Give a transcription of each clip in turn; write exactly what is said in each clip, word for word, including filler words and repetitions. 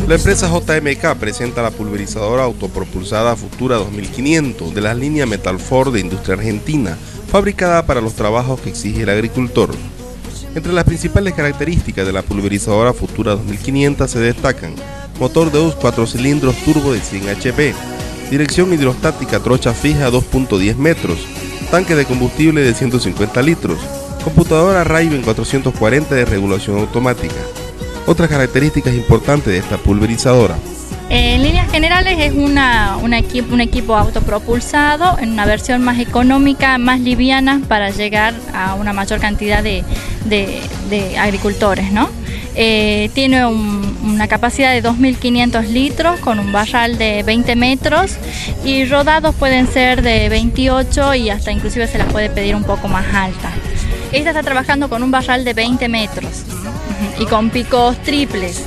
La empresa J M K presenta la pulverizadora autopropulsada Futura dos mil quinientos de la línea Metalfor de industria argentina, fabricada para los trabajos que exige el agricultor. Entre las principales características de la pulverizadora Futura dos mil quinientos se destacan motor Deus cuatro cilindros turbo de cien H P, dirección hidrostática trocha fija dos punto diez metros, tanque de combustible de ciento cincuenta litros, computadora Raven cuatrocientos cuarenta de regulación automática. Otras características importantes de esta pulverizadora. En líneas generales es una, una equipo, un equipo autopropulsado en una versión más económica, más liviana para llegar a una mayor cantidad de, de, de agricultores, ¿no? Eh, tiene un, una capacidad de dos mil quinientos litros con un barral de veinte metros y rodados pueden ser de veintiocho y hasta inclusive se las puede pedir un poco más alta. Esta está trabajando con un barral de veinte metros y con picos triples.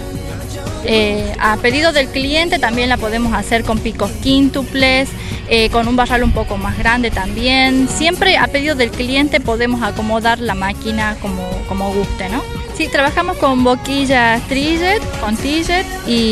Eh, a pedido del cliente también la podemos hacer con picos quíntuples, eh, con un barral un poco más grande también. Siempre a pedido del cliente podemos acomodar la máquina como, como guste, ¿no? Sí, trabajamos con boquillas Trillet, con Trillet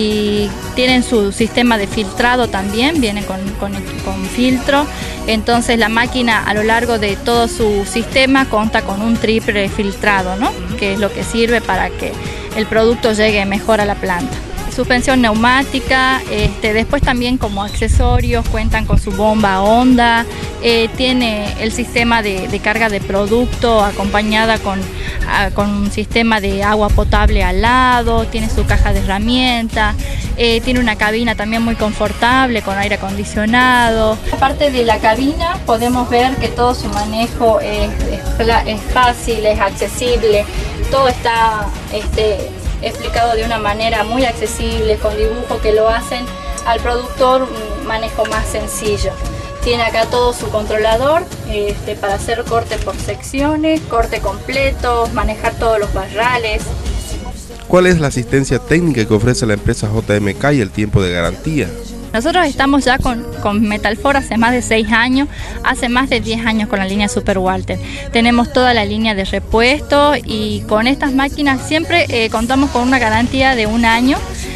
y tienen su sistema de filtrado también, viene con, con, con filtro. Entonces la máquina a lo largo de todo su sistema cuenta con un triple filtrado, ¿no? Que es lo que sirve para que el producto llegue mejor a la planta. Suspensión neumática, este, después también como accesorios cuentan con su bomba Honda, eh, tiene el sistema de, de carga de producto acompañada con, a, con un sistema de agua potable al lado, tiene su caja de herramientas, eh, tiene una cabina también muy confortable con aire acondicionado. Aparte de la cabina podemos ver que todo su manejo es, es, es fácil, es accesible, todo está este, explicado de una manera muy accesible, con dibujos que lo hacen al productor un manejo más sencillo. Tiene acá todo su controlador este, para hacer corte por secciones, corte completo, manejar todos los barrales. ¿Cuál es la asistencia técnica que ofrece la empresa J M K y el tiempo de garantía? Nosotros estamos ya con, con Metalfor hace más de seis años, hace más de diez años con la línea Super Walter. Tenemos toda la línea de repuesto y con estas máquinas siempre eh, contamos con una garantía de un año,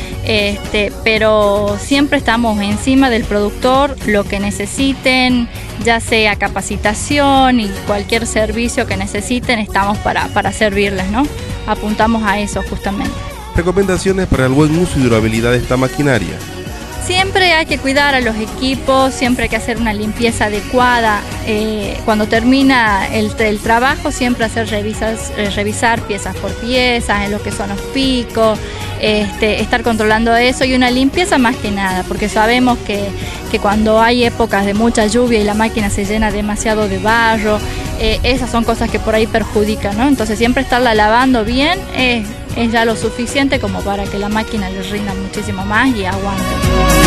este, pero siempre estamos encima del productor, lo que necesiten, ya sea capacitación y cualquier servicio que necesiten, estamos para, para servirles, ¿no? Apuntamos a eso justamente. Recomendaciones para el buen uso y durabilidad de esta maquinaria. Siempre hay que cuidar a los equipos, siempre hay que hacer una limpieza adecuada. Eh, cuando termina el, el trabajo, siempre hacer revisas, eh, revisar piezas por piezas, en lo que son los picos, este, estar controlando eso y una limpieza más que nada, porque sabemos que, que cuando hay épocas de mucha lluvia y la máquina se llena demasiado de barro, eh, esas son cosas que por ahí perjudican, ¿no? Entonces siempre estarla lavando bien es, es ya lo suficiente como para que la máquina le rinda muchísimo más y aguante.